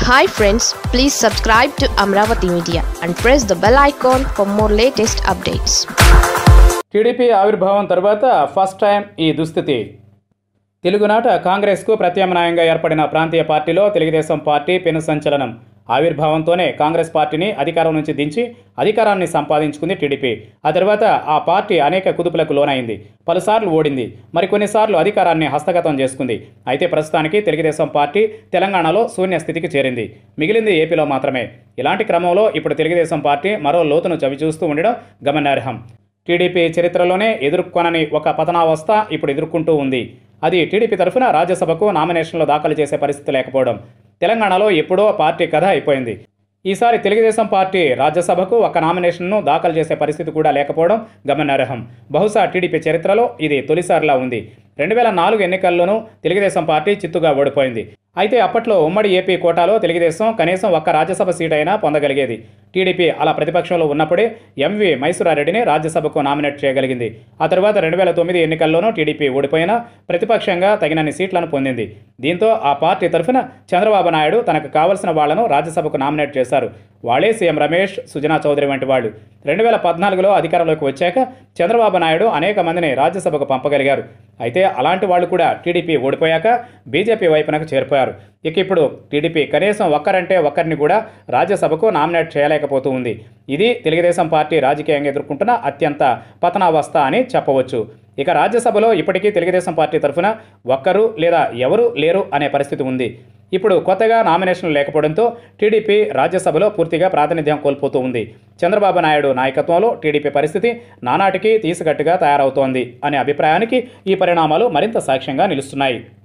Hi friends, please subscribe to Amravati Media and press the bell icon for more latest updates. TDP ఆవిర్భావం తర్వాత first time ఈ దుస్థితి. తెలుగునాట కాంగ్రెస్కు ప్రత్యామ్నాయంగా ఏర్పడిన ప్రాంతీయ పార్టీలో తెలుగుదేశం పార్టీ పెను సంచలనం. ఆవిర్భావంతోనే కాంగ్రెస్ పార్టీని అధికారం నుంచి దించి అధికారాన్ని సంపాదించుకుంది టీడీపీ. ఆ తర్వాత ఆ పార్టీ అనేక కుదుపులకు లోనైంది, పలుసార్లు ఓడింది, మరికొన్నిసార్లు అధికారాన్ని హస్తగతం చేసుకుంది. అయితే ప్రస్తుతానికి తెలుగుదేశం పార్టీ తెలంగాణలో శూన్య స్థితికి చేరింది, మిగిలింది ఏపీలో మాత్రమే. ఇలాంటి క్రమంలో ఇప్పుడు తెలుగుదేశం పార్టీ మరో లోతును చవిచూస్తూ ఉండడం గమనార్హం. టీడీపీ చరిత్రలోనే ఎదుర్కొనని ఒక పతనావస్థ ఇప్పుడు ఎదుర్కొంటూ ఉంది. అది టీడీపీ తరఫున రాజ్యసభకు నామినేషన్లు దాఖలు చేసే పరిస్థితి లేకపోవడం. తెలంగాణలో ఎప్పుడో పార్టీ కథ అయిపోయింది. ఈసారి తెలుగుదేశం పార్టీ రాజ్యసభకు ఒక నామినేషన్ను దాఖలు చేసే పరిస్థితి కూడా లేకపోవడం గమనార్హం. బహుశా టీడీపీ చరిత్రలో ఇది తొలిసారిలా ఉంది. 2004 ఎన్నికల్లోనూ తెలుగుదేశం పార్టీ చిత్తుగా ఓడిపోయింది. అయితే అప్పట్లో ఉమ్మడి ఏపీ కోటాలో తెలుగుదేశం కనీసం ఒక్క రాజ్యసభ సీట్ అయినా పొందగలిగేది. టీడీపీ అలా ప్రతిపక్షంలో ఉన్నప్పుడే ఎంవి మైసూరారెడ్డిని రాజ్యసభకు నామినేట్ చేయగలిగింది. ఆ తర్వాత 2009 ఎన్నికల్లోనూ టీడీపీ ఓడిపోయినా ప్రతిపక్షంగా తగినన్ని సీట్లను పొందింది. దీంతో ఆ పార్టీ తరఫున చంద్రబాబు నాయుడు తనకు కావలసిన వాళ్లను రాజ్యసభకు నామినేట్ చేశారు. వాళ్లే సీఎం రమేష్, సుజనా చౌదరి వంటి వాళ్ళు. 2014లో అధికారంలోకి వచ్చాక చంద్రబాబు నాయుడు అనేక మందిని రాజ్యసభకు పంపగలిగారు. అయితే అలాంటి వాళ్ళు కూడా టీడీపీ ఓడిపోయాక బీజేపీ వైపునకు చేరిపోయారు. ఇప్పుడు టీడీపీ కనీసం ఒక్కరంటే ఒక్కరిని కూడా రాజ్యసభకు నామినేట్ చేయలేకపోతూ ఉంది. ఇది తెలుగుదేశం పార్టీ రాజకీయంగా ఎదుర్కొంటున్న అత్యంత పతనావస్థ అని చెప్పవచ్చు. ఇక రాజ్యసభలో ఇప్పటికీ తెలుగుదేశం పార్టీ తరఫున ఒక్కరు లేదా ఎవరు లేరు అనే పరిస్థితి ఉంది. ఇప్పుడు కొత్తగా నామినేషన్లు లేకపోవడంతో టీడీపీ రాజ్యసభలో పూర్తిగా ప్రాతినిధ్యం కోల్పోతూ ఉంది. చంద్రబాబు నాయుడు నాయకత్వంలో టీడీపీ పరిస్థితి నానాటికి తీసికట్టుగా తయారవుతోంది అనే అభిప్రాయానికి ఈ పరిణామాలు మరింత సాక్ష్యంగా నిలుస్తున్నాయి.